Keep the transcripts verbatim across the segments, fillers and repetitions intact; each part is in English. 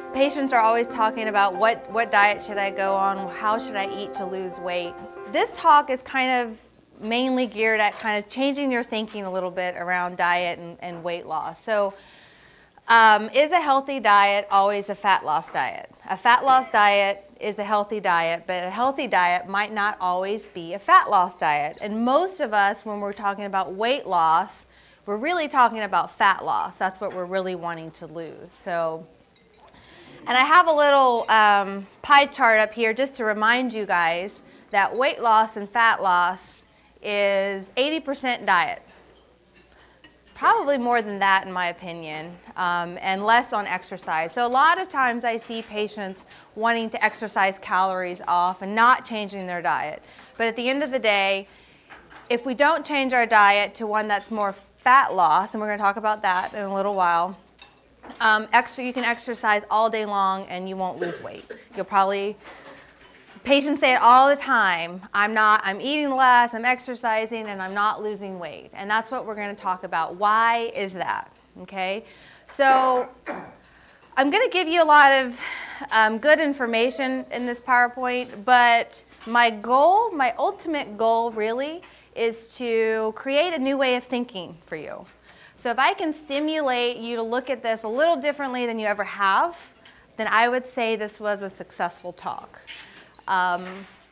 patients are always talking about what, what diet should I go on, how should I eat to lose weight. This talk is kind of mainly geared at kind of changing your thinking a little bit around diet and, and weight loss. So um, is a healthy diet always a fat loss diet? A fat loss diet is a healthy diet, but a healthy diet might not always be a fat loss diet. And most of us, when we're talking about weight loss, we're really talking about fat loss. That's what we're really wanting to lose. So, and I have a little um, pie chart up here just to remind you guys that weight loss and fat loss is eighty percent diet. Probably more than that in my opinion, um, and less on exercise. So a lot of times I see patients wanting to exercise calories off and not changing their diet. But at the end of the day, if we don't change our diet to one that's more fat loss, and we're going to talk about that in a little while, um, extra, you can exercise all day long and you won't lose weight. You'll probably, patients say it all the time, I'm not, I'm eating less, I'm exercising, and I'm not losing weight. And that's what we're going to talk about. Why is that? Okay? So I'm going to give you a lot of um, good information in this PowerPoint, but my goal, my ultimate goal really is to create a new way of thinking for you. So if I can stimulate you to look at this a little differently than you ever have, then I would say this was a successful talk. Um,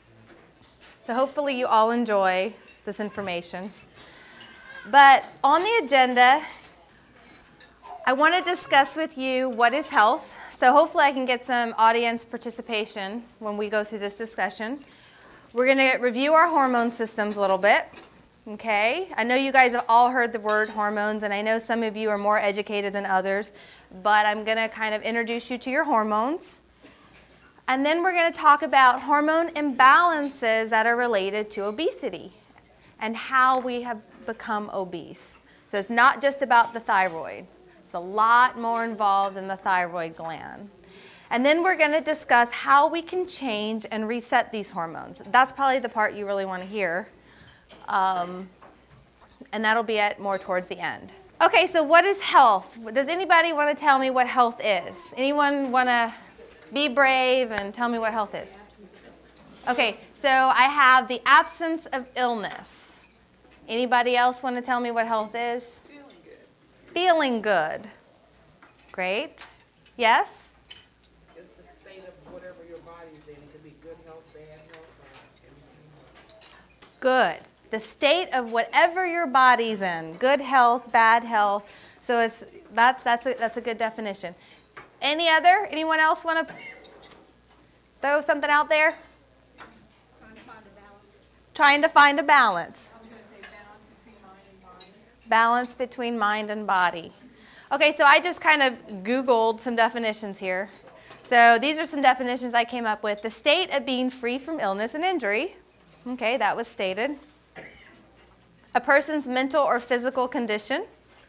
so hopefully you all enjoy this information. But on the agenda, I want to discuss with you what is health. So hopefully I can get some audience participation when we go through this discussion. We're going to review our hormone systems a little bit. Okay? I know you guys have all heard the word hormones, and I know some of you are more educated than others, but I'm going to kind of introduce you to your hormones. And then we're going to talk about hormone imbalances that are related to obesity and how we have become obese. So it's not just about the thyroid. It's a lot more involved in the thyroid gland. And then we're going to discuss how we can change and reset these hormones. That's probably the part you really want to hear. Um, and that'll be at more towards the end. Okay, so what is health? Does anybody want to tell me what health is? Anyone want to be brave and tell me what health is? Okay, so I have the absence of illness. Anybody else want to tell me what health is? Feeling good. Feeling good. Great. Yes? It's the state of whatever your body is in. It could be good health, bad health, or everything. Good. The state of whatever your body's in. Good health, bad health. So it's that's that's a, that's a good definition. Any other? Anyone else want to throw something out there? Trying to find a balance. Trying to find a balance. I was going to say balance between mind and body. Balance between mind and body. Okay, so I just kind of Googled some definitions here. So these are some definitions I came up with. The state of being free from illness and injury. Okay, that was stated. A person's mental or physical condition,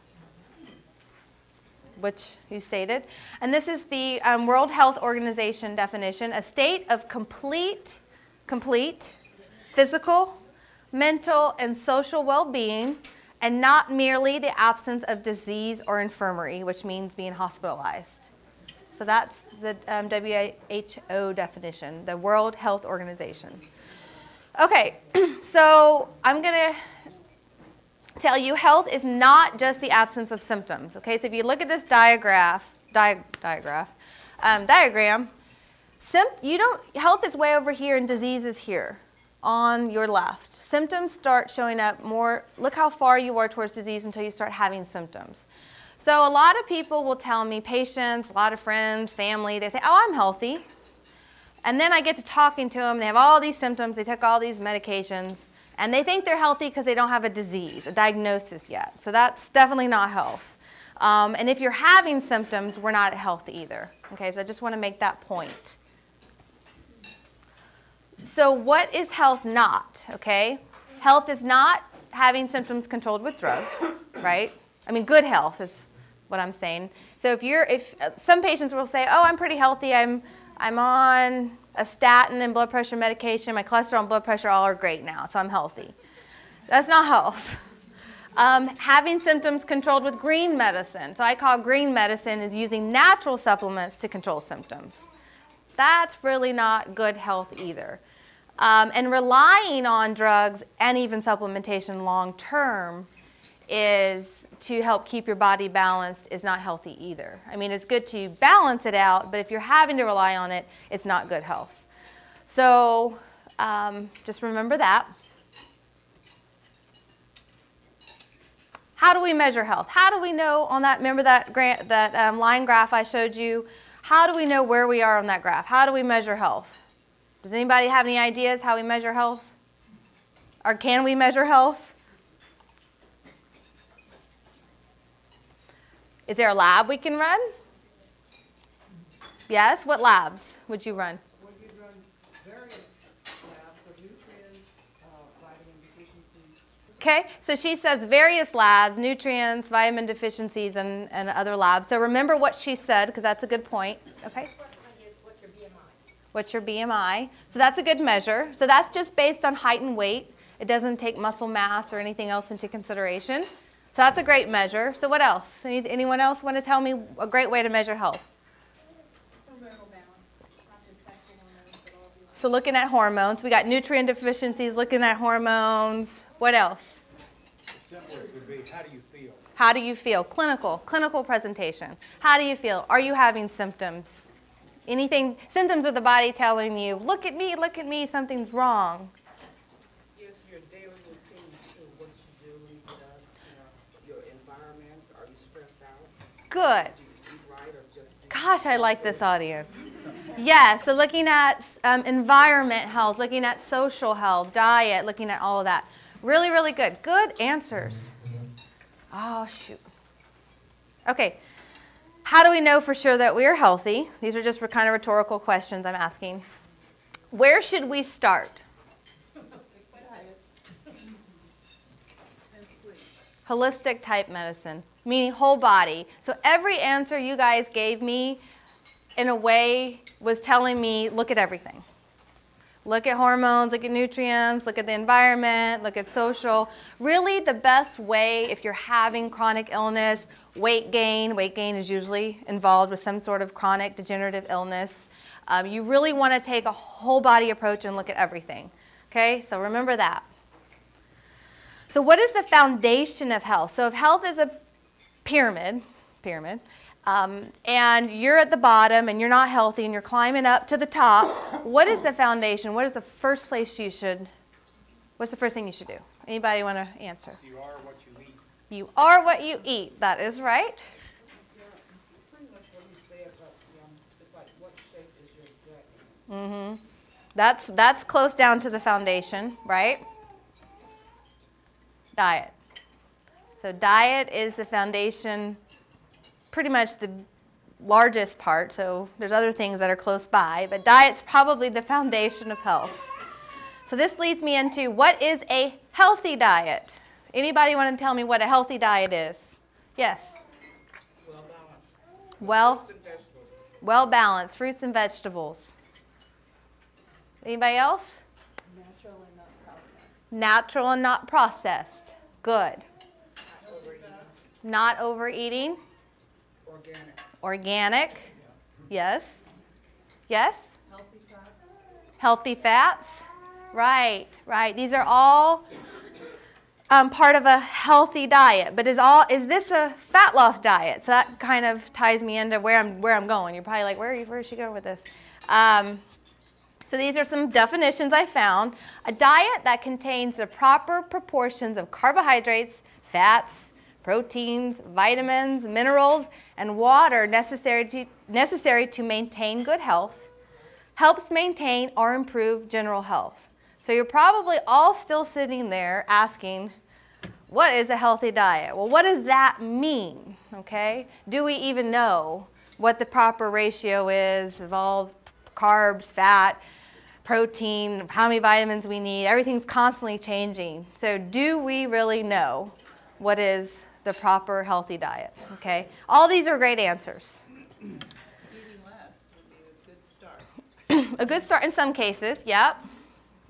which you stated. And this is the um, World Health Organization definition, a state of complete, complete physical, mental, and social well-being, and not merely the absence of disease or infirmary, which means being hospitalized. So that's the um, W H O definition, the World Health Organization. Okay, so I'm going to tell you health is not just the absence of symptoms. Okay, so if you look at this diagram, di diagram, um, diagram, you don't. Health is way over here and disease is here on your left. Symptoms start showing up more. Look how far you are towards disease until you start having symptoms. So a lot of people will tell me, patients, a lot of friends, family, they say, "Oh, I'm healthy," and then I get to talking to them. They have all these symptoms. They took all these medications. And they think they're healthy because they don't have a disease, a diagnosis yet. So that's definitely not health. Um, and if you're having symptoms, we're not healthy either. Okay, so I just want to make that point. So what is health not? Okay, health is not having symptoms controlled with drugs, right? I mean, good health is what I'm saying. So if you're, if uh, some patients will say, "Oh, I'm pretty healthy. I'm, I'm on a statin and blood pressure medication. My cholesterol and blood pressure all are great now, so I'm healthy." That's not health. Um, having symptoms controlled with green medicine. So I call green medicine is using natural supplements to control symptoms. That's really not good health either. Um, and relying on drugs and even supplementation long term is to help keep your body balanced is not healthy either. I mean, it's good to balance it out, but if you're having to rely on it, it's not good health. So um, just remember that. How do we measure health? How do we know on that, remember that, grant, that um, line graph I showed you? How do we know where we are on that graph? How do we measure health? Does anybody have any ideas how we measure health? Or can we measure health? Is there a lab we can run? Yes? What labs would you run? Well, you run various labs of nutrients, uh, vitamin deficiencies. Okay, so she says various labs, nutrients, vitamin deficiencies, and, and other labs. So remember what she said, because that's a good point. Okay. What's your B M I? What's your B M I? So that's a good measure. So that's just based on height and weight. It doesn't take muscle mass or anything else into consideration. So that's a great measure. So what else? Any, anyone else want to tell me a great way to measure health? Hormonal balance, not just sexual hormones, but all the So looking at hormones. We got nutrient deficiencies, looking at hormones. What else? The simplest would be, how do you feel? How do you feel? Clinical, clinical presentation. How do you feel? Are you having symptoms? Anything, symptoms of the body telling you, look at me, look at me, something's wrong. Yes, your daily routine too, what you do when you get up, you know, your environment, are you stressed out? Good. Do you eat right or just do Gosh, I like this audience. Yeah, so looking at um, environment health, looking at social health, diet, looking at all of that. Really, really good. Good answers. Oh, shoot. Okay. How do we know for sure that we are healthy? These are just kind of rhetorical questions I'm asking. Where should we start? Holistic type medicine, meaning whole body. So every answer you guys gave me, in a way, was telling me, look at everything. Look at hormones, look at nutrients, look at the environment, look at social. Really the best way if you're having chronic illness, weight gain, weight gain is usually involved with some sort of chronic degenerative illness. Um, you really want to take a whole body approach and look at everything. Okay, so remember that. So what is the foundation of health? So if health is a pyramid, pyramid, um, and you're at the bottom and you're not healthy and you're climbing up to the top, what is the foundation? What is the first place you should, what's the first thing you should do? Anybody want to answer? You are what you eat. You are what you eat. That is right. Yeah, pretty much what you said, but um, it's like what shape is your gut in? Mm-hmm. That's, that's close down to the foundation, right? Diet. So diet is the foundation, pretty much the largest part. So there's other things that are close by, but diet's probably the foundation of health. So this leads me into what is a healthy diet? Anybody want to tell me what a healthy diet is? Yes. Well balanced. Well, Fruits and vegetables. well balanced, fruits and vegetables. Anybody else? natural and not processed. Natural and not processed. Good. Not overeating. Not overeating. Organic. Organic. Yes. Yes. Healthy fats. Healthy fats. Right, right. These are all um, part of a healthy diet. But is all is this a fat loss diet? So that kind of ties me into where I'm where I'm going. You're probably like, where are you, where is she going with this? Um, so these are some definitions I found. A diet that contains the proper proportions of carbohydrates, fats, proteins, vitamins, minerals, and water necessary to, necessary to maintain good health, helps maintain or improve general health. So you're probably all still sitting there asking, what is a healthy diet? Well, what does that mean? Okay? Do we even know what the proper ratio is of all carbs, fat, protein, how many vitamins we need? Everything's constantly changing. So do we really know what is the proper healthy diet? Okay? All these are great answers. Eating less would be a good start. A good start in some cases, yep.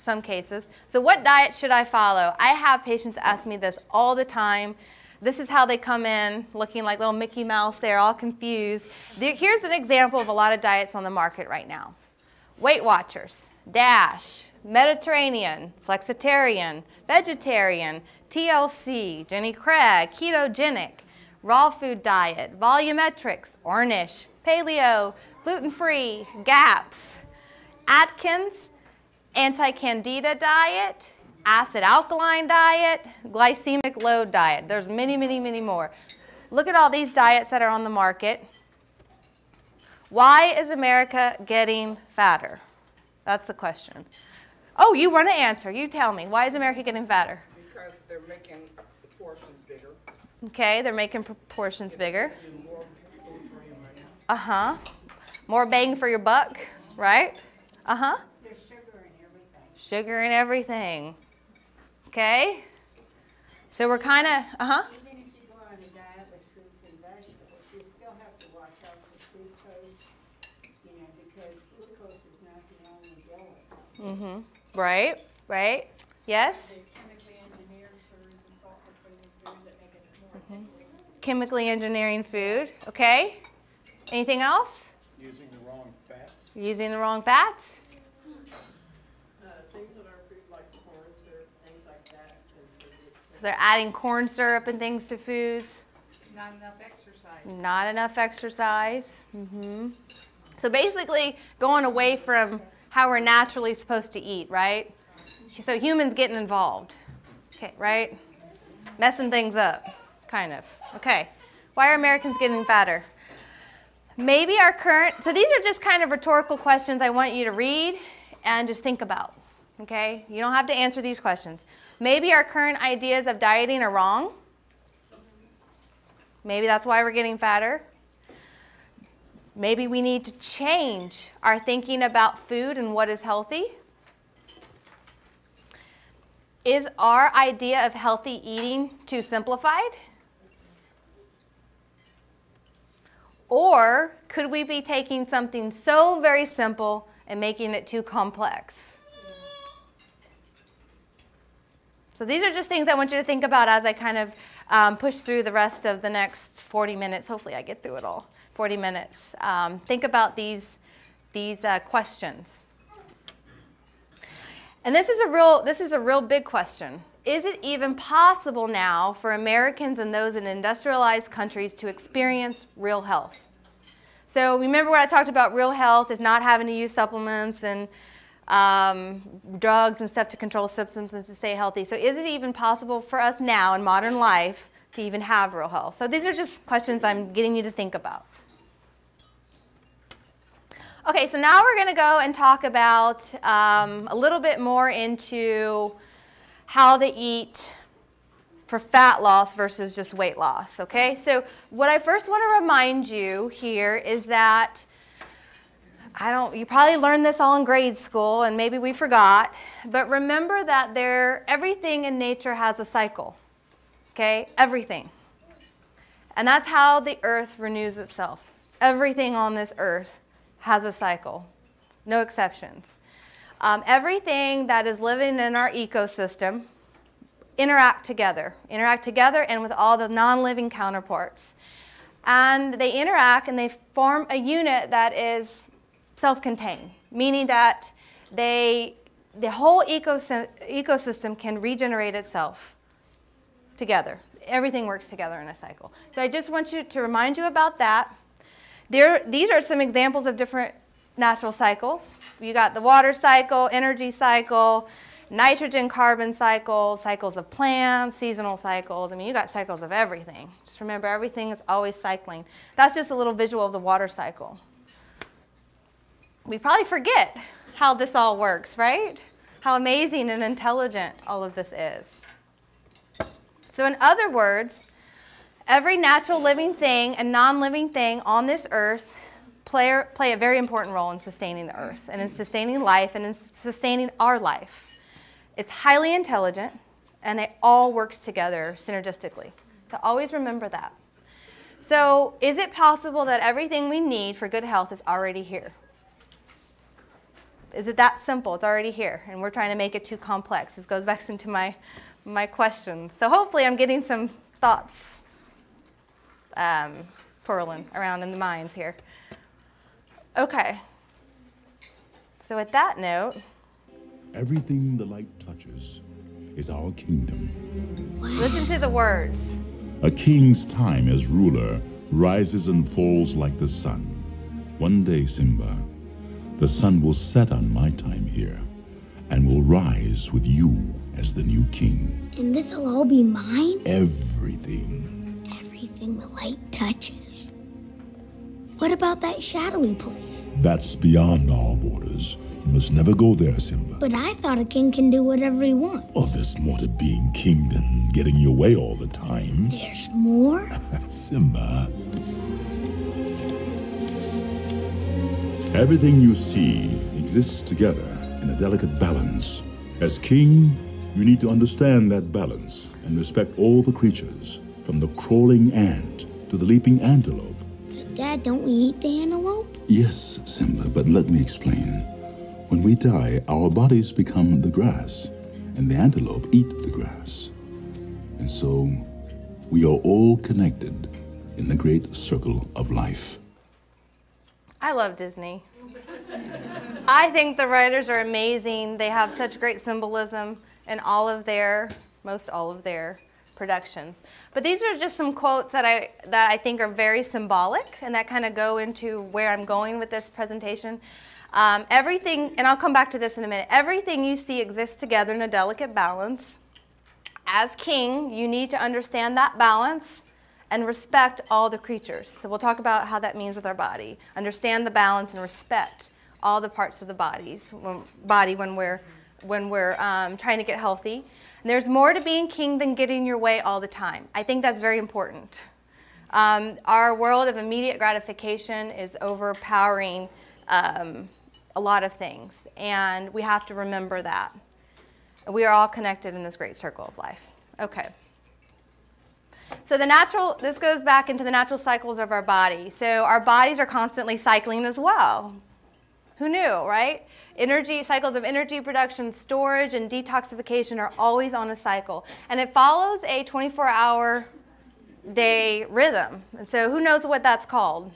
some cases. So what diet should I follow? I have patients ask me this all the time. This is how they come in, looking like little Mickey Mouse. They're all confused. Here's an example of a lot of diets on the market right now. Weight Watchers, DASH, Mediterranean, Flexitarian, Vegetarian, T L C, Jenny Craig, Ketogenic, Raw Food Diet, Volumetrics, Ornish, Paleo, Gluten-Free, GAPS, Atkins, Anti-Candida Diet, Acid Alkaline Diet, Glycemic Load Diet. There's many, many, many more. Look at all these diets that are on the market. Why is America getting fatter? That's the question. Oh, you want to answer. You tell me. Why is America getting fatter? Because they're making the portions bigger. Okay, they're making proportions bigger. More food for you right now. Uh-huh. More bang for your buck, right? Uh-huh. There's sugar in everything. Sugar and everything. Okay? So we're kind of, uh-huh. Even if you go on a diet with fruits and vegetables, you still have to watch out for fructose, you know, because glucose is not the only killer. Mm-hmm. Right, right. Yes? They chemically engineered sugars and salts are put in foods that make us more addicted. Chemically engineering food. Okay. Anything else? Using the wrong fats. Using the wrong fats? Uh, things that are food like corn syrup, things like that. So they're adding corn syrup and things to foods. Not enough exercise. Not enough exercise. Mm-hmm. So basically going away from how we're naturally supposed to eat, right? So humans getting involved, okay, right? Messing things up, kind of. Okay, why are Americans getting fatter? Maybe our current, so these are just kind of rhetorical questions I want you to read and just think about, okay? You don't have to answer these questions. Maybe our current ideas of dieting are wrong. Maybe that's why we're getting fatter. Maybe we need to change our thinking about food and what is healthy. Is our idea of healthy eating too simplified? Or could we be taking something so very simple and making it too complex? So these are just things I want you to think about as I kind of um, push through the rest of the next forty minutes. Hopefully I get through it all. forty minutes. Um, think about these, these uh, questions. And this is a real, this is a real big question. Is it even possible now for Americans and those in industrialized countries to experience real health? So remember what I talked about, real health is not having to use supplements and um, drugs and stuff to control symptoms and to stay healthy. So is it even possible for us now in modern life to even have real health? So these are just questions I'm getting you to think about. Okay, so now we're going to go and talk about um, a little bit more into how to eat for fat loss versus just weight loss, okay? So what I first want to remind you here is that, I don't, you probably learned this all in grade school and maybe we forgot, but remember that there, everything in nature has a cycle, okay? Everything. And that's how the earth renews itself. Everything on this earth has a cycle, no exceptions. Um, everything that is living in our ecosystem interact together, interact together and with all the non-living counterparts. And they interact and they form a unit that is self-contained, meaning that they, the whole ecosystem, ecosystem can regenerate itself together. Everything works together in a cycle. So I just want you to remind you about that. There, these are some examples of different natural cycles. You got the water cycle, energy cycle, nitrogen carbon cycle, cycles of plants, seasonal cycles. I mean, you got cycles of everything. Just remember, everything is always cycling. That's just a little visual of the water cycle. We probably forget how this all works, right? How amazing and intelligent all of this is. So in other words, every natural living thing and non-living thing on this earth play, play a very important role in sustaining the earth and in sustaining life and in sustaining our life. It's highly intelligent and it all works together synergistically. So always remember that. So is it possible that everything we need for good health is already here? Is it that simple? It's already here, and we're trying to make it too complex. This goes back into my, my questions. So hopefully I'm getting some thoughts um, twirling around in the minds here. Okay. So with that note, everything the light touches is our kingdom. Listen to the words. A king's time as ruler rises and falls like the sun. One day, Simba, the sun will set on my time here and will rise with you as the new king. And this'll all be mine? Everything. Everything the light touches. What about that shadowy place? That's beyond our borders. You must never go there, Simba. But I thought a king can do whatever he wants. Oh, there's more to being king than getting your way all the time. There's more? Simba. Everything you see exists together in a delicate balance. As king, you need to understand that balance and respect all the creatures, from the crawling ant to the leaping antelope. But Dad, don't we eat the antelope? Yes, Simba, but let me explain. When we die, our bodies become the grass, and the antelope eat the grass. And so, we are all connected in the great circle of life. I love Disney. I think the writers are amazing. They have such great symbolism in all of their, most all of their productions. But these are just some quotes that I, that I think are very symbolic and that kind of go into where I'm going with this presentation. Um, everything, and I'll come back to this in a minute, everything you see exists together in a delicate balance. As king, you need to understand that balance and respect all the creatures. So we'll talk about how that means with our body. Understand the balance and respect all the parts of the bodies, when, body when we're, when we're um, trying to get healthy. And there's more to being king than getting your way all the time. I think that's very important. Um, our world of immediate gratification is overpowering um, a lot of things, and we have to remember that. We are all connected in this great circle of life. Okay. So the natural, this goes back into the natural cycles of our body. So our bodies are constantly cycling as well. Who knew, right? Energy, cycles of energy production, storage, and detoxification are always on a cycle. And it follows a twenty-four hour day rhythm. And so who knows what that's called?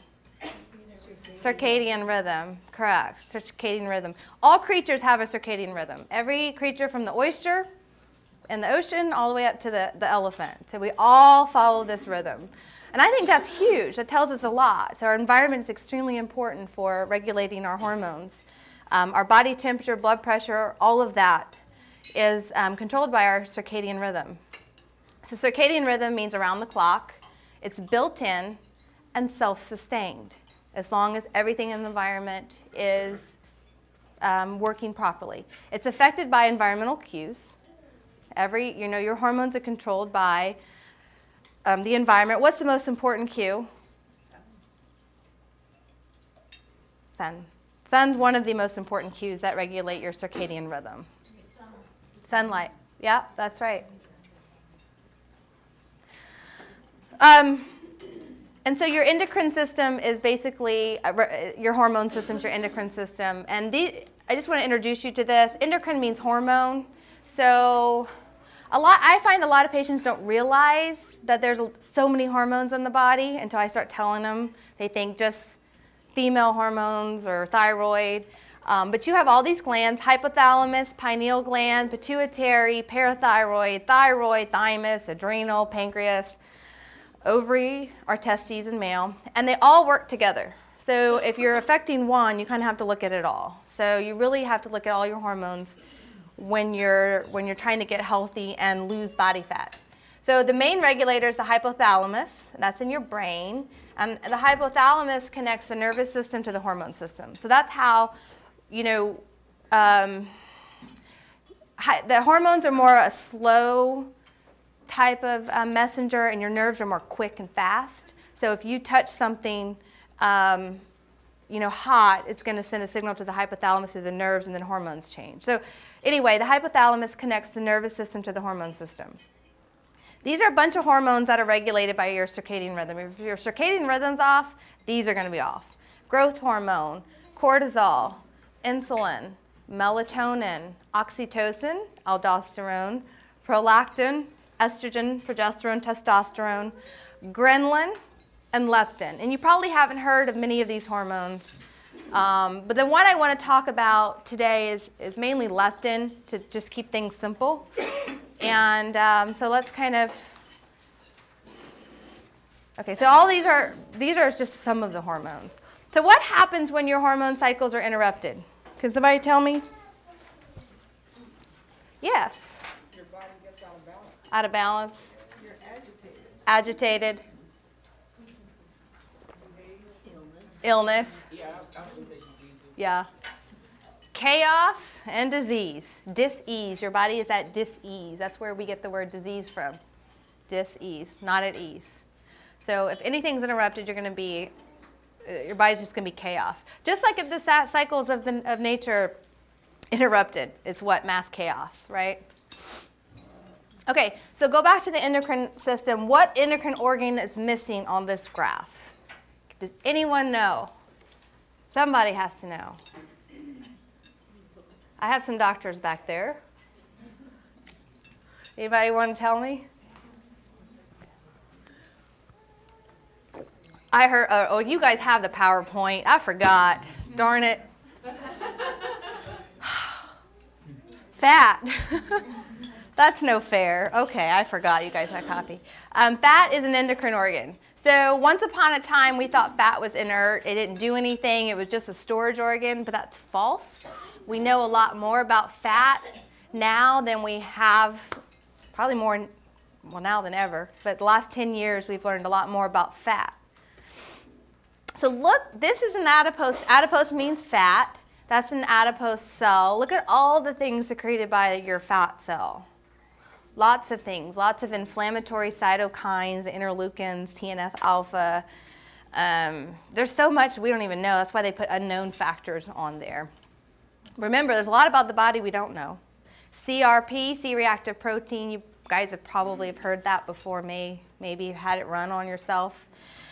Circadian rhythm, correct, circadian rhythm. All creatures have a circadian rhythm. Every creature from the oyster in the ocean all the way up to the, the elephant. So we all follow this rhythm. And I think that's huge. That tells us a lot. So our environment is extremely important for regulating our hormones. Um, our body temperature, blood pressure, all of that is um, controlled by our circadian rhythm. So circadian rhythm means around the clock. It's built in and self-sustained, as long as everything in the environment is um, working properly. It's affected by environmental cues. Every, you know, your hormones are controlled by um, the environment. What's the most important cue? Sun. Sun's one of the most important cues that regulate your circadian rhythm. Sunlight. Yeah, that's right. Um, And so your endocrine system is basically, uh, your hormone system is your endocrine system. And the, I just want to introduce you to this. Endocrine means hormone. So a lot, I find a lot of patients don't realize that there's so many hormones in the body until I start telling them. They think just female hormones or thyroid. Um, but you have all these glands: hypothalamus, pineal gland, pituitary, parathyroid, thyroid, thymus, adrenal, pancreas, ovary, or testes in male, and they all work together. So if you're affecting one, you kind of have to look at it all. So you really have to look at all your hormones when you're, when you're trying to get healthy and lose body fat. So the main regulator is the hypothalamus. That's in your brain. And the hypothalamus connects the nervous system to the hormone system. So that's how, you know, um, the hormones are more a slow type of um, messenger, and your nerves are more quick and fast. So if you touch something, um, you know, hot, it's going to send a signal to the hypothalamus through the nerves, and then hormones change. So anyway, the hypothalamus connects the nervous system to the hormone system. These are a bunch of hormones that are regulated by your circadian rhythm. If your circadian rhythm's off, these are going to be off. Growth hormone, cortisol, insulin, melatonin, oxytocin, aldosterone, prolactin, estrogen, progesterone, testosterone, ghrelin, and leptin. And you probably haven't heard of many of these hormones. Um, but the one I want to talk about today is, is mainly leptin, to just keep things simple. And um, so let's kind of, okay, so all these are, these are just some of the hormones. So what happens when your hormone cycles are interrupted? Can somebody tell me? Yes. Your body gets out of balance. Out of balance. You're agitated. Agitated. Illness. Yeah, I, I was gonna say diseases. Yeah. Chaos and disease. Dis-ease. Your body is at dis-ease. That's where we get the word disease from. Dis-ease, not at ease. So if anything's interrupted, you're going to be, uh, your body's just going to be chaos. Just like if the sa- cycles of, the, of nature interrupted, it's what? Mass chaos, right? Okay, so go back to the endocrine system. What endocrine organ is missing on this graph? Does anyone know? Somebody has to know. I have some doctors back there. Anybody want to tell me? I heard, oh, oh, you guys have the PowerPoint. I forgot. Darn it. Fat. That's no fair. Okay, I forgot you guys had a copy. Um, fat is an endocrine organ. So once upon a time, we thought fat was inert. It didn't do anything. It was just a storage organ, but that's false. We know a lot more about fat now than we have, probably more, well, now than ever. But the last ten years, we've learned a lot more about fat. So look, this is an adipose. Adipose means fat. That's an adipose cell. Look at all the things secreted by your fat cell. Lots of things, lots of inflammatory cytokines, interleukins, T N F alpha. Um, there's so much we don't even know. That's why they put unknown factors on there. Remember, there's a lot about the body we don't know. C R P, C-reactive protein, you guys have probably have heard that before, may, maybe you've had it run on yourself.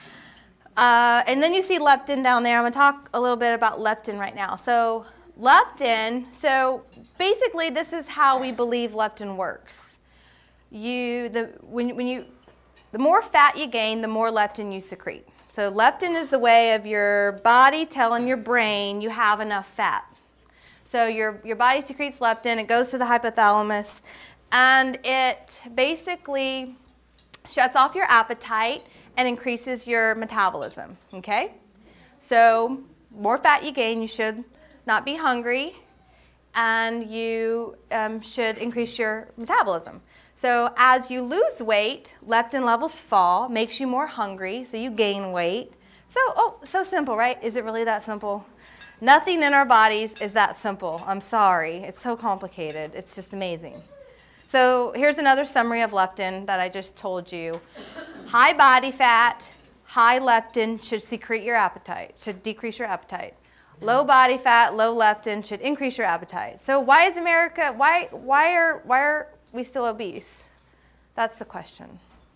Uh, and then you see leptin down there. I'm going to talk a little bit about leptin right now. So leptin, so basically this is how we believe leptin works. You, the, when, when you, the more fat you gain, the more leptin you secrete. So leptin is the way of your body telling your brain you have enough fat. So your, your body secretes leptin, it goes to the hypothalamus, and it basically shuts off your appetite and increases your metabolism, okay? So more fat you gain, you should not be hungry, and you um, should increase your metabolism. So as you lose weight, leptin levels fall, makes you more hungry, so you gain weight. So, oh, so simple, right? Is it really that simple? Nothing in our bodies is that simple. I'm sorry. It's so complicated. It's just amazing. So here's another summary of leptin that I just told you. High body fat, high leptin should secrete your appetite, should decrease your appetite. Low body fat, low leptin should increase your appetite. So why is America, why, why are, why are we still obese? That's the question.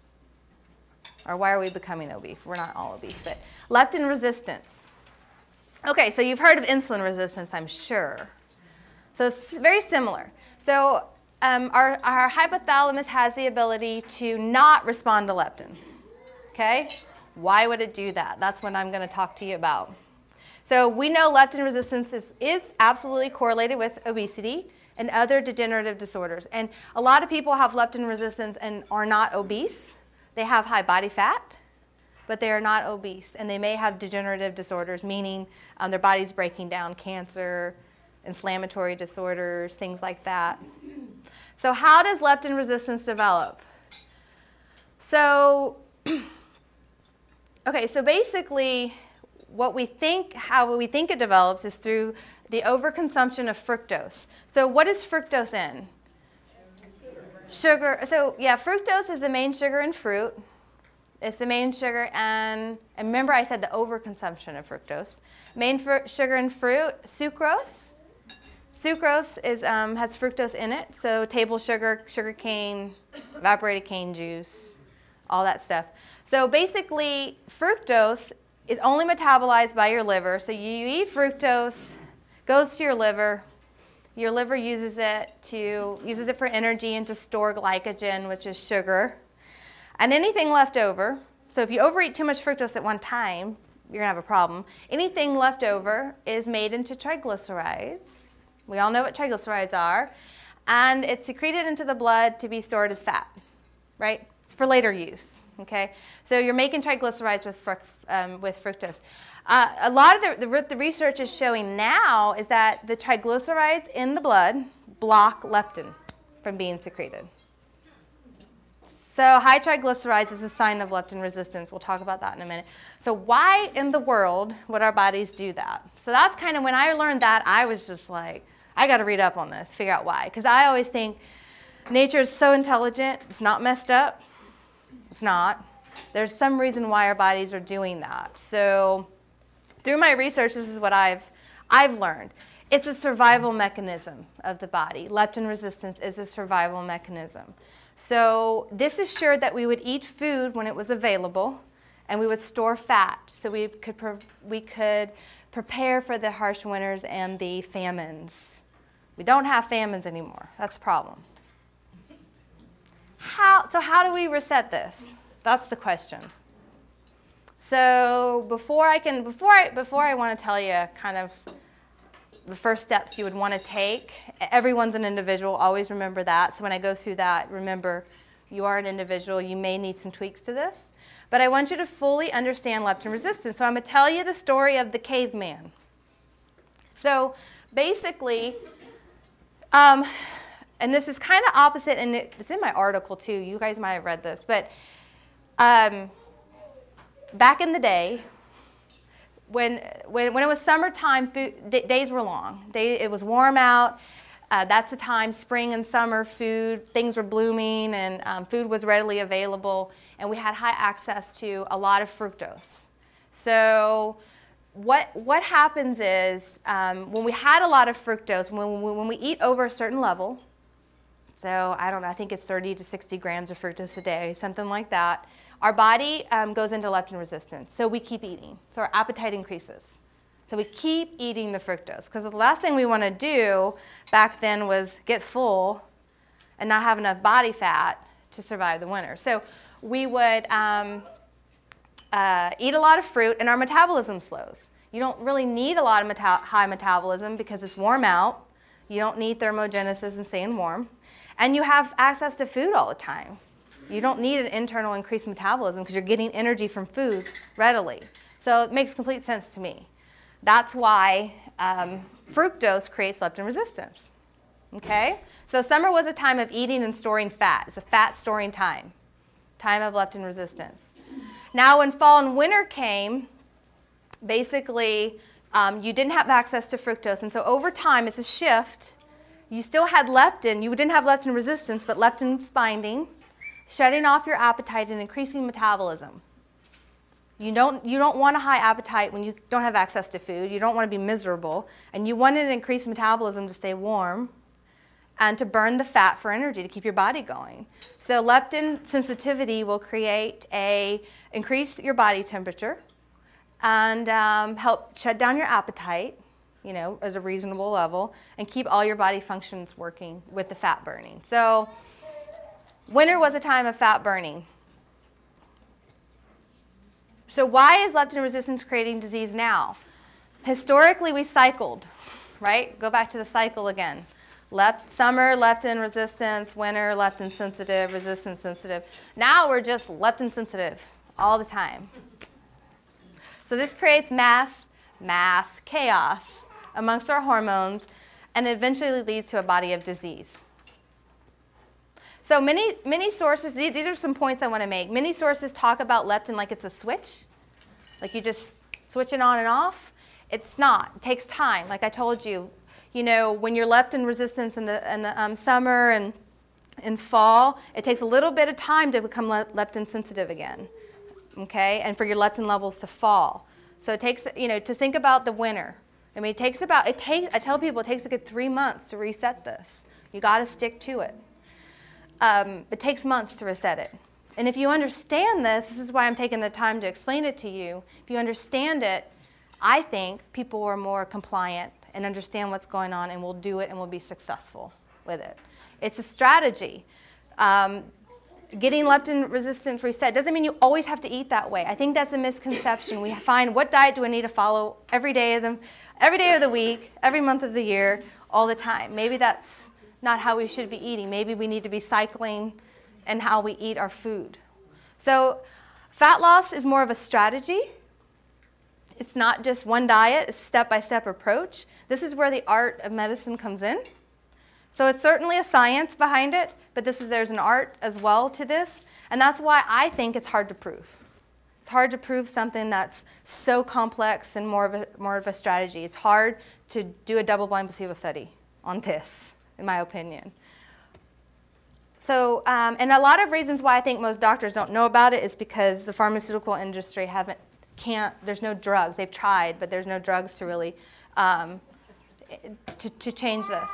Or why are we becoming obese? We're not all obese, but leptin resistance. Okay, so you've heard of insulin resistance, I'm sure. So it's very similar. So um, our, our hypothalamus has the ability to not respond to leptin. Okay? Why would it do that? That's what I'm going to talk to you about. So we know leptin resistance is, is absolutely correlated with obesity and other degenerative disorders. And a lot of people have leptin resistance and are not obese. They have high body fat, but they are not obese. And they may have degenerative disorders, meaning um, their body's breaking down, cancer, inflammatory disorders, things like that. So how does leptin resistance develop? So, okay, so basically what we think, how we think it develops is through the overconsumption of fructose. So what is fructose in? Sugar. So yeah, fructose is the main sugar in fruit. It's the main sugar, and, and remember I said the overconsumption of fructose. Main fr sugar in fruit, sucrose. Sucrose is, um, has fructose in it, so table sugar, sugar cane, evaporated cane juice, all that stuff. So basically, fructose is only metabolized by your liver. So you eat fructose, goes to your liver, Your liver uses it to uses it for energy and to store glycogen, which is sugar. And anything left over, so if you overeat too much fructose at one time, you're going to have a problem. Anything left over is made into triglycerides. We all know what triglycerides are. And it's secreted into the blood to be stored as fat, right? It's for later use, okay? So you're making triglycerides with, fruct, um, with fructose. Uh, a lot of the, the, the research is showing now is that the triglycerides in the blood block leptin from being secreted. So high triglycerides is a sign of leptin resistance. We'll talk about that in a minute. So why in the world would our bodies do that? So that's kind of when I learned that, I was just like, I got to read up on this, figure out why. Because I always think nature is so intelligent. It's not messed up. It's not. There's some reason why our bodies are doing that. So through my research, this is what I've, I've learned. It's a survival mechanism of the body. Leptin resistance is a survival mechanism. So this assured that we would eat food when it was available, and we would store fat so we could, pre we could prepare for the harsh winters and the famines. We don't have famines anymore. That's the problem. How, so how do we reset this? That's the question. So before I can, before I, before I want to tell you kind of the first steps you would want to take, everyone's an individual, always remember that. So when I go through that, remember you are an individual, you may need some tweaks to this. But I want you to fully understand leptin resistance. So I'm going to tell you the story of the caveman. So basically, um, and this is kind of opposite, and it's in my article too, you guys might have read this, but um, back in the day, When, when, when it was summertime, food, days were long. Day, it was warm out. Uh, that's the time, spring and summer, food, things were blooming, and um, food was readily available, and we had high access to a lot of fructose. So what, what happens is um, when we had a lot of fructose, when, when we eat over a certain level, so I don't know, I think it's thirty to sixty grams of fructose a day, something like that, our body um, goes into leptin resistance, so we keep eating. So our appetite increases. So we keep eating the fructose, because the last thing we want to do back then was get full and not have enough body fat to survive the winter. So we would um, uh, eat a lot of fruit, and our metabolism slows. You don't really need a lot of meta high metabolism because it's warm out. You don't need thermogenesis and staying warm. And you have access to food all the time. You don't need an internal increased metabolism because you're getting energy from food readily. So it makes complete sense to me. That's why um, fructose creates leptin resistance. Okay? So summer was a time of eating and storing fat. It's a fat storing time, time of leptin resistance. Now when fall and winter came, basically um, you didn't have access to fructose. And so over time, it's a shift. You still had leptin. You didn't have leptin resistance, but leptin's binding, shutting off your appetite and increasing metabolism. You don't, you don't want a high appetite when you don't have access to food. You don't want to be miserable. And you want an increased metabolism to stay warm and to burn the fat for energy to keep your body going. So leptin sensitivity will create a, increase your body temperature and um, help shut down your appetite, you know, as a reasonable level, and keep all your body functions working with the fat burning. So winter was a time of fat burning. So why is leptin resistance creating disease now? Historically, we cycled, right? Go back to the cycle again. Lep summer, leptin resistance, winter, leptin sensitive, resistance sensitive. Now we're just leptin sensitive all the time. So this creates mass, mass chaos amongst our hormones, and eventually leads to a body of disease. So many, many sources, these, these are some points I want to make. Many sources talk about leptin like it's a switch, like you just switch it on and off. It's not. It takes time. Like I told you, you know, when you're leptin resistant in the, in the um, summer and in fall, it takes a little bit of time to become le leptin sensitive again, okay, and for your leptin levels to fall. So it takes, you know, to think about the winter. I mean, it takes about, it takes, I tell people it takes a good three months to reset this. You got to stick to it. Um, it takes months to reset it. And if you understand this, this is why I'm taking the time to explain it to you. If you understand it, I think people are more compliant and understand what's going on, and we'll do it and we'll be successful with it. It's a strategy. Um, getting leptin-resistant reset doesn't mean you always have to eat that way. I think that's a misconception. We find, what diet do I need to follow every day of the, every day of the week, every month of the year, all the time? Maybe that's not how we should be eating. Maybe we need to be cycling in how we eat our food. So fat loss is more of a strategy. It's not just one diet, it's a step-by-step approach. This is where the art of medicine comes in. So it's certainly a science behind it, but this is, there's an art as well to this, and that's why I think it's hard to prove. It's hard to prove something that's so complex and more of a, more of a strategy. It's hard to do a double-blind placebo study on this, in my opinion. So, um, and a lot of reasons why I think most doctors don't know about it is because the pharmaceutical industry haven't, can't, there's no drugs. They've tried, but there's no drugs to really, um, to, to change this.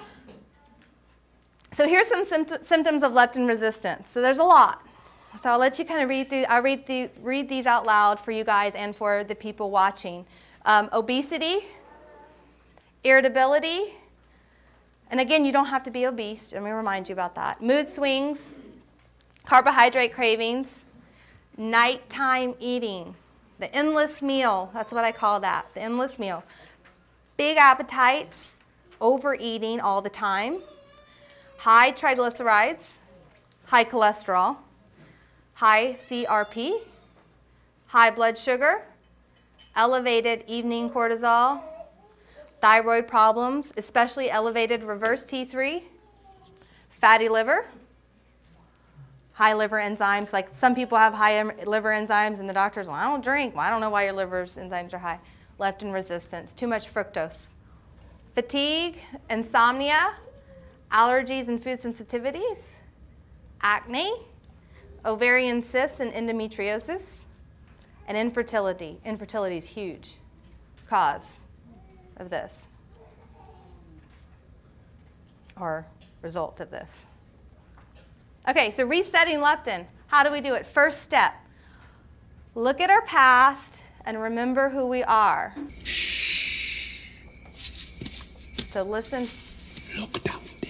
So here's some sympt symptoms of leptin resistance. So there's a lot. So I'll let you kind of read through, I'll read, the, read these out loud for you guys and for the people watching. Um, obesity, irritability, and again, you don't have to be obese. Let me remind you about that. Mood swings, carbohydrate cravings, nighttime eating, the endless meal. That's what I call that, the endless meal. Big appetites, overeating all the time, high triglycerides, high cholesterol, high C R P, high blood sugar, elevated evening cortisol, thyroid problems, especially elevated reverse T three, fatty liver, high liver enzymes. Like some people have high liver enzymes and the doctor's, well, I don't drink. Well, I don't know why your liver's enzymes are high. Leptin resistance, too much fructose. Fatigue, insomnia, allergies and food sensitivities, acne, ovarian cysts and endometriosis, and infertility. Infertility is a huge cause of this, or result of this. Okay, so resetting leptin. How do we do it? First step, look at our past and remember who we are. So listen. Look down there.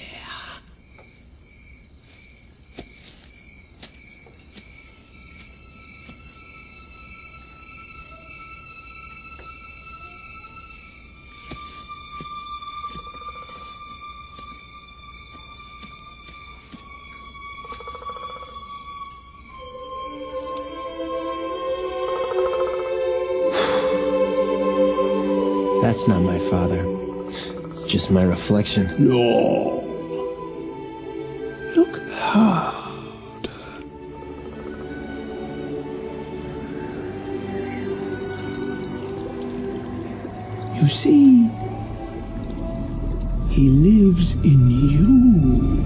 That's not my father. It's just my reflection. No. Look hard. You see, he lives in you.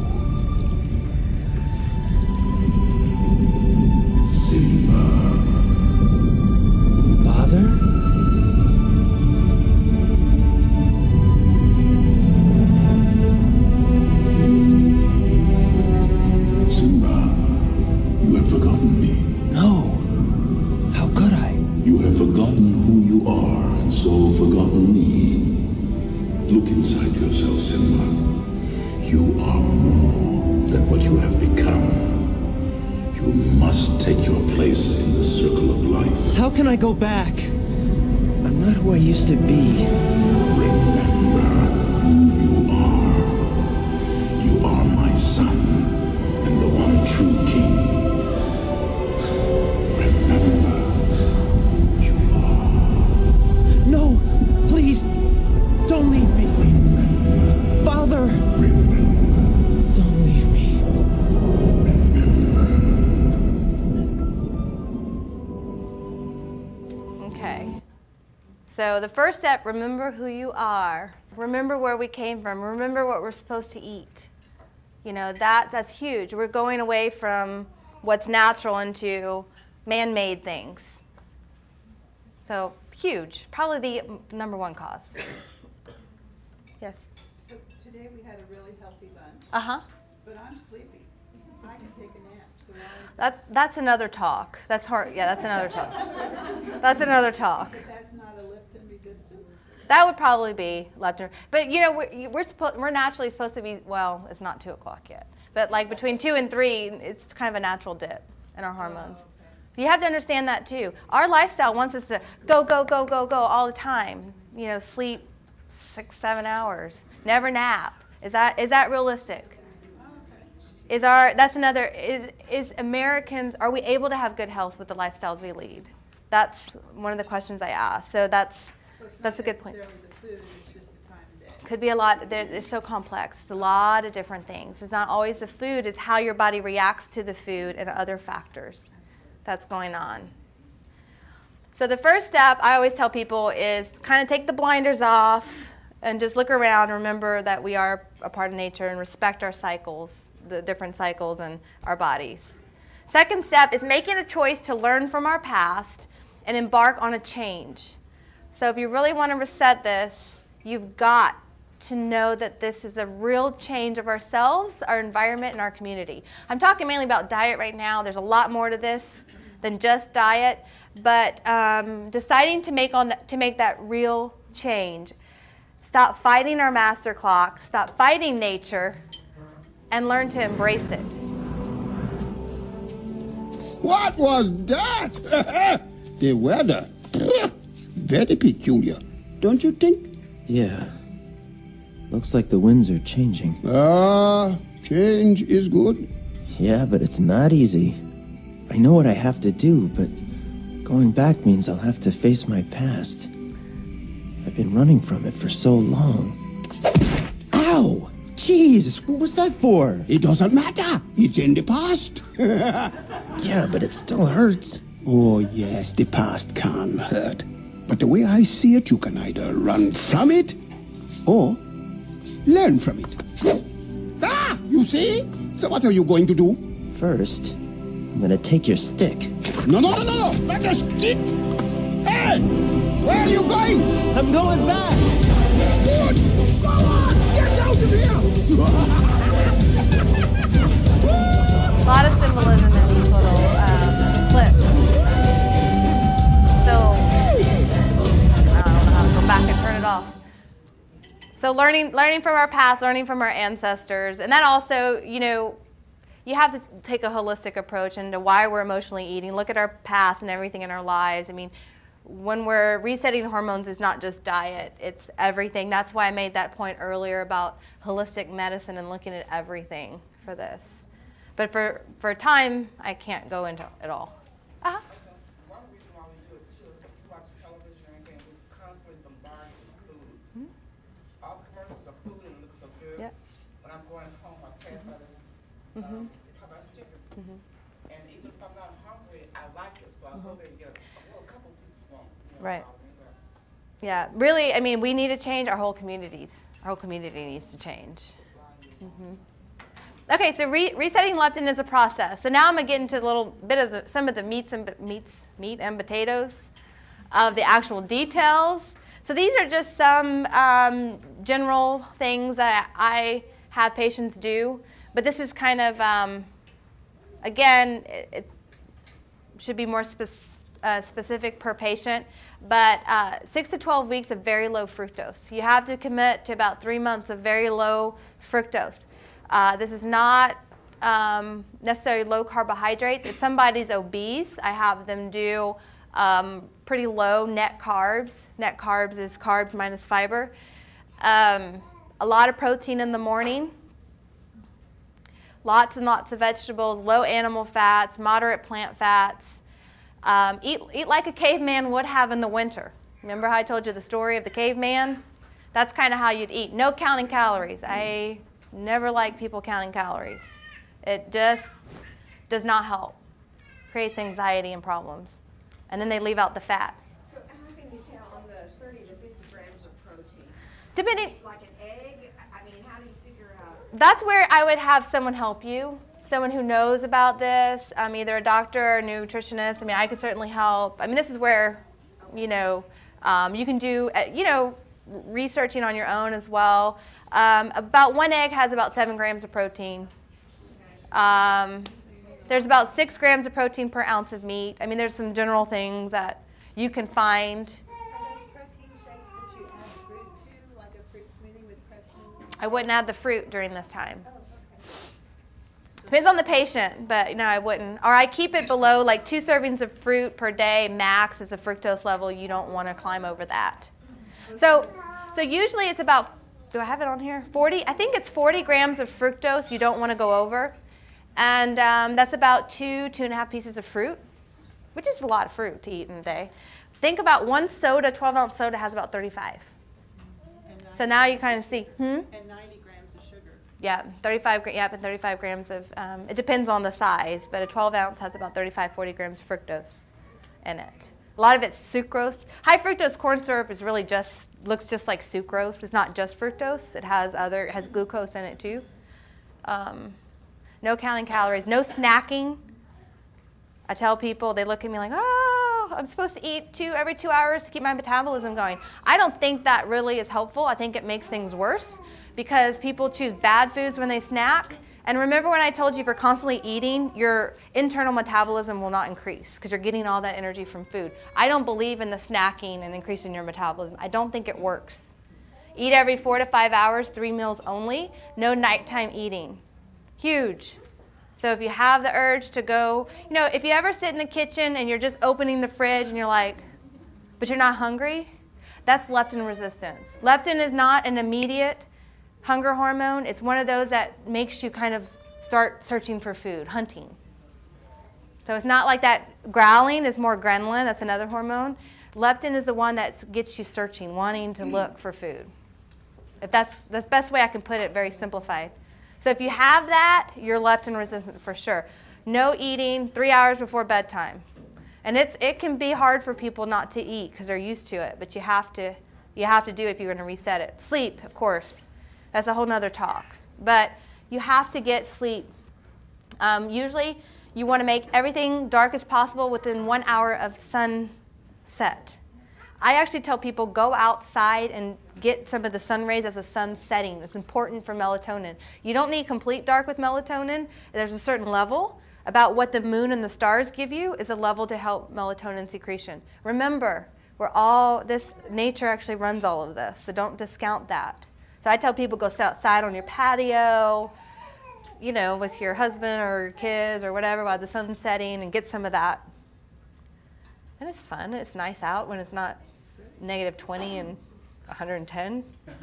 How can I go back? I'm not who I used to be. Remember who you are. You are my son and the one true king. Remember who you are. No, please, don't leave me. Remember. Father. Remember. Don't leave me. So the first step, remember who you are. Remember where we came from. Remember what we're supposed to eat. You know, that, that's huge. We're going away from what's natural into man-made things. So huge. Probably the number one cause. Yes? So today we had a really healthy lunch. Uh-huh. But I'm sleepy. I can take a nap. So why is that? That, that's another talk. That's hard. Yeah, that's another talk. That's another talk. But that's not a leptin resistance? That would probably be leptin. But you know, we're we're, suppo- we're naturally supposed to be. Well, it's not two o'clock yet, but like between two and three, it's kind of a natural dip in our hormones. You have to understand that too. Our lifestyle wants us to go, go, go, go, go all the time. You know, sleep six, seven hours, never nap. Is that is that realistic? Is our that's another is, is Americans, are we able to have good health with the lifestyles we lead? That's one of the questions I ask. So that's So it's that's a not good point. necessarily the food, it's just the time of day. Could be a lot. there- It's so complex. It's a lot of different things. It's not always the food. It's how your body reacts to the food and other factors that's going on. So the first step I always tell people is kind of take the blinders off and just look around and remember that we are a part of nature and respect our cycles, the different cycles in our bodies. Second step is making a choice to learn from our past and embark on a change. So if you really want to reset this, you've got to know that this is a real change of ourselves, our environment, and our community. I'm talking mainly about diet right now. There's a lot more to this than just diet, but um, deciding to make on the, to make that real change. Stop fighting our master clock, stop fighting nature, and learn to embrace it. What was that? The weather. Very peculiar, don't you think? Yeah. Looks like the winds are changing. Ah, change is good. Yeah, but it's not easy. I know what I have to do, but going back means I'll have to face my past. I've been running from it for so long. Ow! Jeez, what was that for? It doesn't matter. It's in the past. Yeah, but it still hurts. Oh, yes, the past can hurt. But the way I see it, you can either run from it or learn from it. Ah, you see? So what are you going to do? First, I'm gonna take your stick. No, no, no, no, no, not a stick. Hey, where are you going? I'm going back! Good. Go on, get out of here. A lot of symbolism in these little um, clips. So, I don't know how to go back and turn it off. So learning, learning from our past, learning from our ancestors, and that also, you know, you have to take a holistic approach into why we're emotionally eating. Look at our past and everything in our lives. I mean, when we're resetting hormones, it's not just diet, it's everything. That's why I made that point earlier about holistic medicine and looking at everything for this. But for, for time, I can't go into it all. Uh-huh. One reason why we do it too, if you watch television and everything, we're constantly bombarded with food. Mm-hmm. All the commercials are food and it looks so good. Yep. When I'm going home, I pass by this Mm-hmm. um, Popeye's chicken. Mm-hmm. And even if I'm not hungry, I like it, so I go there and get a, well, a couple pieces from you know, Right. I'll leave that. Yeah, really, I mean, we need to change our whole communities. Our whole community needs to change. Mm-hmm. Okay, so re resetting leptin is a process. So now I'm gonna get into a little bit of the, some of the meats and meats, meat and potatoes of the actual details. So these are just some um, general things that I have patients do, but this is kind of, um, again, it, it should be more spec uh, specific per patient, but uh, six to twelve weeks of very low fructose. You have to commit to about three months of very low fructose. Uh, this is not um, necessarily low carbohydrates. If somebody's obese, I have them do um, pretty low net carbs. Net carbs is carbs minus fiber. Um, a lot of protein in the morning. Lots and lots of vegetables, low animal fats, moderate plant fats. Um, eat, eat like a caveman would have in the winter. Remember how I told you the story of the caveman? That's kind of how you'd eat. No counting calories. I never like people counting calories. It just does not help. Creates anxiety and problems. And then they leave out the fat. So how can you tell on the thirty to fifty grams of protein? Depending, Like an egg? I mean, how do you figure out? that's where I would have someone help you. Someone who knows about this, um, either a doctor or a nutritionist. I mean, I could certainly help. I mean, this is where, you know, um, you can do, uh, you know, researching on your own as well. Um, about one egg has about seven grams of protein. Um, there's about six grams of protein per ounce of meat. I mean, there's some general things that you can find. Are those protein shakes that you add I wouldn't add the fruit during this time. Depends on the patient, but no, I wouldn't. Or I keep it below like two servings of fruit per day max is the fructose level. You don't want to climb over that. So, so usually it's about, do I have it on here? forty, I think it's forty grams of fructose you don't want to go over. And um, that's about two, two and a half pieces of fruit, which is a lot of fruit to eat in a day. Think about one soda, twelve ounce soda has about thirty-five. So now you kind of see, hmm? And ninety grams of sugar. Yeah, thirty-five, gra- yep, and thirty-five grams of, um, it depends on the size, but a twelve ounce has about thirty-five, forty grams of fructose in it. A lot of it's sucrose. High fructose corn syrup is really just, looks just like sucrose. It's not just fructose. It has other, it has glucose in it too. Um, no counting calories, no snacking. I tell people, they look at me like, oh, I'm supposed to eat two every two hours to keep my metabolism going. I don't think that really is helpful. I think it makes things worse because people choose bad foods when they snack. And remember when I told you if you're constantly eating, your internal metabolism will not increase because you're getting all that energy from food. I don't believe in the snacking and increasing your metabolism. I don't think it works. Eat every four to five hours, three meals only. No nighttime eating. Huge. So if you have the urge to go, you know, if you ever sit in the kitchen and you're just opening the fridge and you're like, but you're not hungry, that's leptin resistance. Leptin is not an immediate hunger hormone. It's one of those that makes you kind of start searching for food, hunting. So it's not like that. Growling is more ghrelin. That's another hormone. Leptin is the one that gets you searching, wanting to look for food. If that's, that's the best way I can put it, very simplified. So if you have that, you're leptin resistant for sure. No eating three hours before bedtime. And it's, it can be hard for people not to eat because they're used to it, but you have to, you have to do it if you're going to reset it. Sleep, of course. That's a whole nother talk. But you have to get sleep. Um, usually you want to make everything dark as possible within one hour of sunset. I actually tell people go outside and get some of the sun rays as the sun's setting. It's important for melatonin. You don't need complete dark with melatonin. There's a certain level. About what the moon and the stars give you is a level to help melatonin secretion. Remember, we're all, this nature actually runs all of this, so don't discount that. So I tell people go sit outside on your patio, you know, with your husband or your kids or whatever while the sun's setting and get some of that. And it's fun. It's nice out when it's not negative twenty and one hundred ten.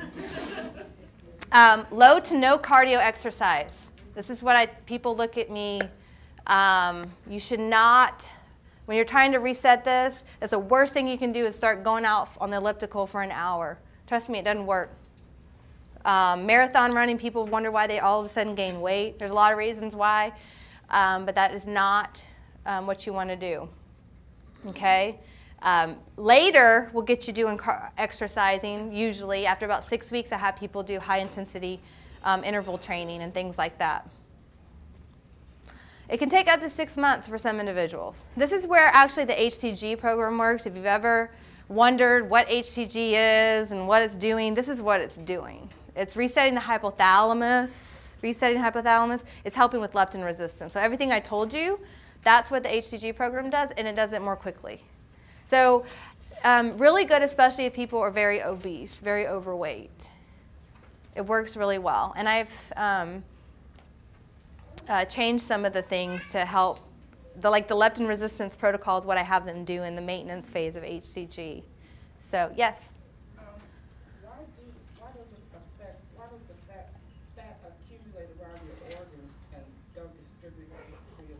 um, low to no cardio exercise. This is what I, people look at me. Um, you should not, when you're trying to reset this, that's the worst thing you can do is start going out on the elliptical for an hour. Trust me, it doesn't work. Um, marathon running, people wonder why they all of a sudden gain weight. There's a lot of reasons why, um, but that is not um, what you want to do. Okay? Um, later, we'll get you doing car exercising. Usually, after about six weeks, I have people do high-intensity um, interval training and things like that. It can take up to six months for some individuals. This is where actually the H T G program works. If you've ever wondered what H T G is and what it's doing, this is what it's doing. It's resetting the hypothalamus. Resetting the hypothalamus. It's helping with leptin resistance. So everything I told you, that's what the H T G program does, and it does it more quickly. So um, really good, especially if people are very obese, very overweight. It works really well. And I've um, uh, changed some of the things to help. The, like the leptin resistance protocol is what I have them do in the maintenance phase of H T G. So, yes? Um, why, do, why, does it affect, why does the fat, fat accumulate around your organs and don't distribute it to your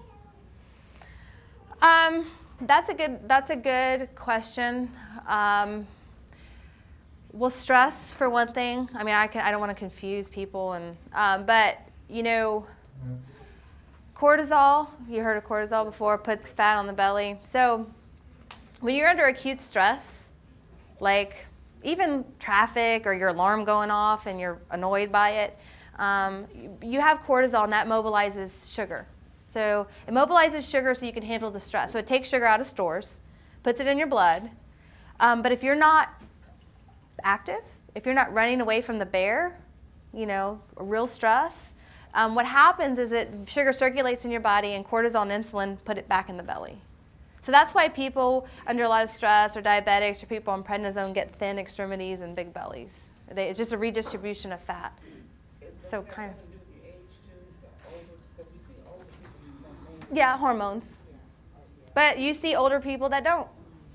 body? Um, That's a good, that's a good question. Um, well, stress, for one thing. I mean, I, can, I don't want to confuse people. And, um, but, you know, cortisol, you heard of cortisol before, puts fat on the belly. So when you're under acute stress, like even traffic or your alarm going off and you're annoyed by it, um, you have cortisol and that mobilizes sugar. So it mobilizes sugar so you can handle the stress. So it takes sugar out of stores, puts it in your blood. Um, but if you're not active, if you're not running away from the bear, you know, real stress, um, what happens is that sugar circulates in your body and cortisol and insulin put it back in the belly. So that's why people under a lot of stress or diabetics or people on prednisone get thin extremities and big bellies. They, it's just a redistribution of fat. So kind of. Yeah, hormones. But you see older people that don't.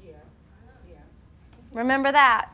Remember that.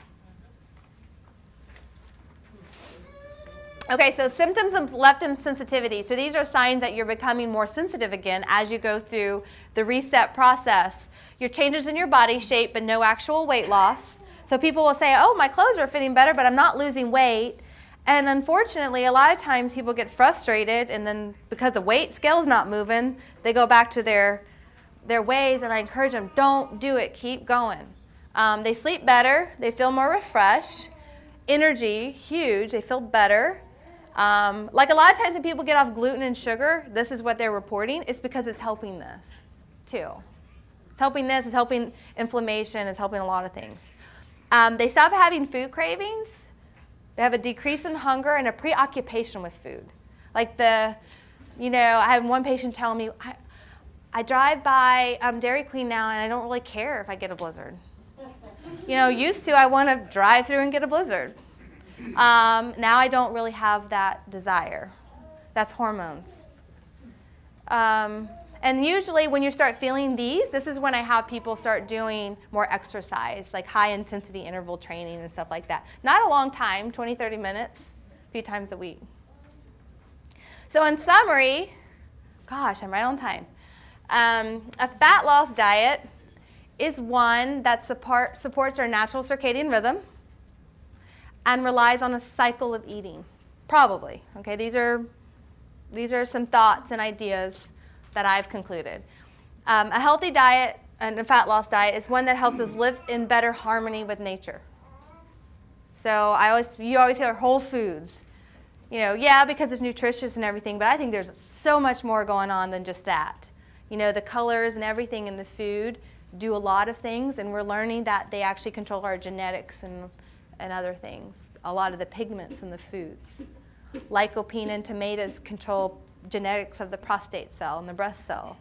Okay, so symptoms of leptin sensitivity. So these are signs that you're becoming more sensitive again as you go through the reset process. Your changes in your body shape, but no actual weight loss. So people will say, oh, my clothes are fitting better, but I'm not losing weight. And unfortunately, a lot of times people get frustrated, and then because the weight scale's not moving, they go back to their, their ways, and I encourage them, don't do it, keep going. Um, they sleep better, they feel more refreshed, energy, huge, they feel better. Um, like a lot of times when people get off gluten and sugar, this is what they're reporting. It's because it's helping this, too. It's helping this, it's helping inflammation, it's helping a lot of things. Um, they stop having food cravings. They have a decrease in hunger and a preoccupation with food. Like the, you know, I had one patient telling me, I, I drive by um, Dairy Queen now and I don't really care if I get a blizzard. You know, used to I want to drive through and get a blizzard. Um, now I don't really have that desire. That's hormones. Um, and usually when you start feeling these, this is when I have people start doing more exercise, like high intensity interval training and stuff like that. Not a long time, twenty, thirty minutes, a few times a week. So in summary, gosh, I'm right on time. Um, a fat loss diet is one that support, supports our natural circadian rhythm and relies on a cycle of eating, probably. Okay, these are, these are some thoughts and ideas that I've concluded. Um, a healthy diet and a fat loss diet is one that helps us live in better harmony with nature. So I always, you always hear whole foods. You know, yeah, because it's nutritious and everything, but I think there's so much more going on than just that. You know, the colors and everything in the food do a lot of things, and we're learning that they actually control our genetics and and other things. A lot of the pigments in the foods. Lycopene in tomatoes control genetics of the prostate cell and the breast cell.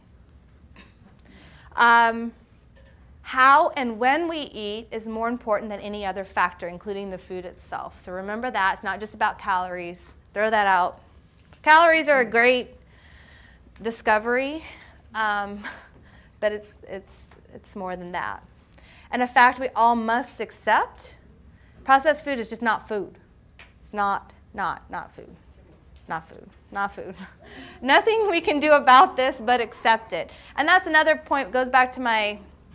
Um, how and when we eat is more important than any other factor, including the food itself. So remember that. It's not just about calories. Throw that out. Calories are a great discovery, um, but it's, it's, it's more than that. And a fact we all must accept: processed food is just not food. It's not, not, not food. Not food. Not food. Nothing we can do about this but accept it. And that's another point, goes back to my,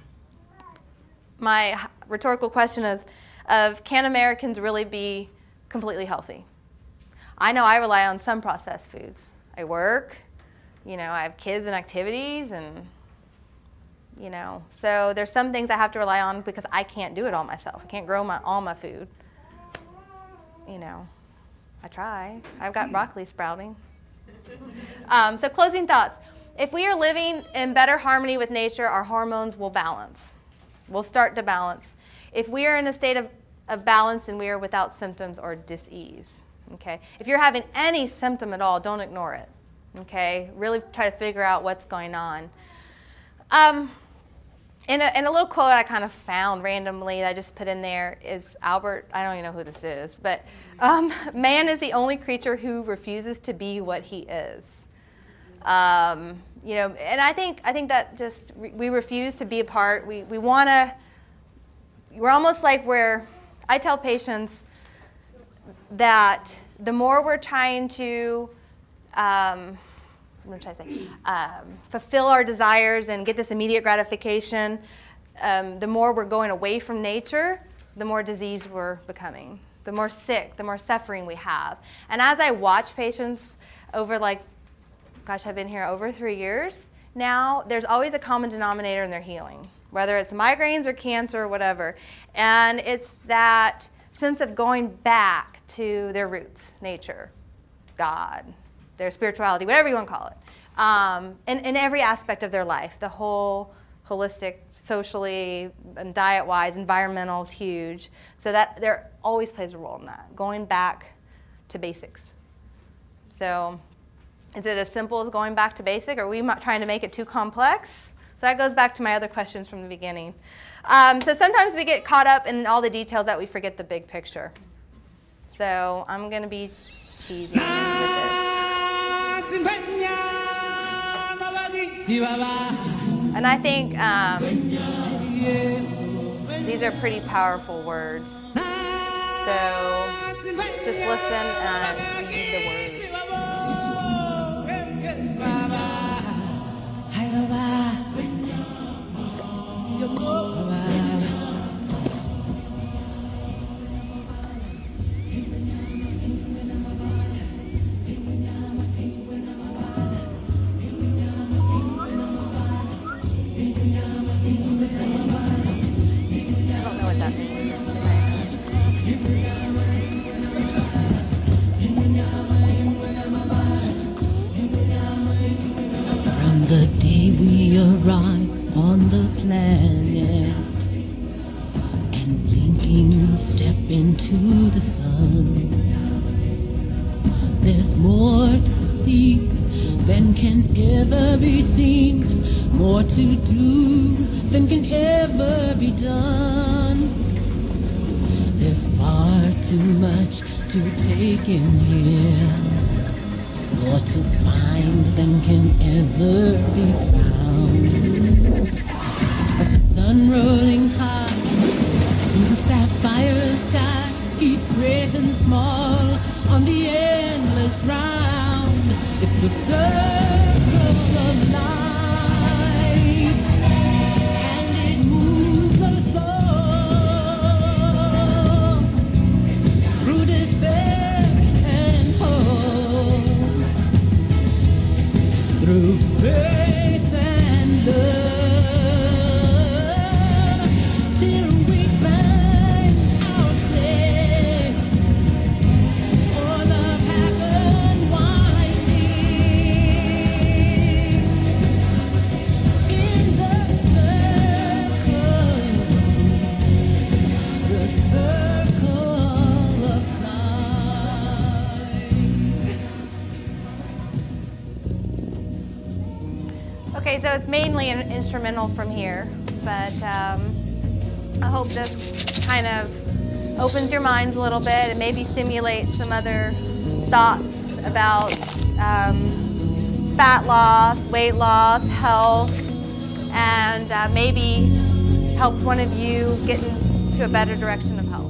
my rhetorical question is, of can Americans really be completely healthy? I know I rely on some processed foods. I work, you know, I have kids and activities, and you know, so there's some things I have to rely on because I can't do it all myself. I can't grow my, all my food. You know, I try. I've got broccoli sprouting. Um, so closing thoughts. If we are living in better harmony with nature, our hormones will balance. We'll start to balance. If we are in a state of, of balance, and we are without symptoms or dis-ease. Okay? If you're having any symptom at all, don't ignore it. Okay? Really try to figure out what's going on. Um, In a, in a little quote I kind of found randomly that I just put in there is Albert, I don't even know who this is, but um, man is the only creature who refuses to be what he is. Um, you know, and I think I think that just re we refuse to be a part. We we want to. We're almost like we're. I tell patients that the more we're trying to. Um, What should I say? Um, fulfill our desires and get this immediate gratification, um, the more we're going away from nature, the more diseased we're becoming, the more sick, the more suffering we have. And as I watch patients over, like, gosh, I've been here over three years now, there's always a common denominator in their healing, whether it's migraines or cancer or whatever. And it's that sense of going back to their roots, nature, God, their spirituality, whatever you want to call it, um, in, in every aspect of their life. The whole holistic, socially, and diet-wise, environmental is huge. So that there always plays a role in that, going back to basics. So is it as simple as going back to basic, or are we trying to make it too complex? So that goes back to my other questions from the beginning. Um, so sometimes we get caught up in all the details that we forget the big picture. So I'm gonna be cheesy with this. And I think um, these are pretty powerful words. So just listen and read the words. The day we arrive on the planet and blinking step into the sun, there's more to see than can ever be seen, more to do than can ever be done. There's far too much to take in here, more to find than can ever be found. But the sun rolling high through the sapphire sky keeps great and small on the endless round. It's the circle of life, and it moves us all through despair and hope, through faith and love, till we find our place. For love hath unwinding in the circle, the circle of life. Okay, so it's mainly an instrumental from here, but um, I hope this kind of opens your minds a little bit and maybe stimulates some other thoughts about um, fat loss, weight loss, health, and uh, maybe helps one of you get into a better direction of health.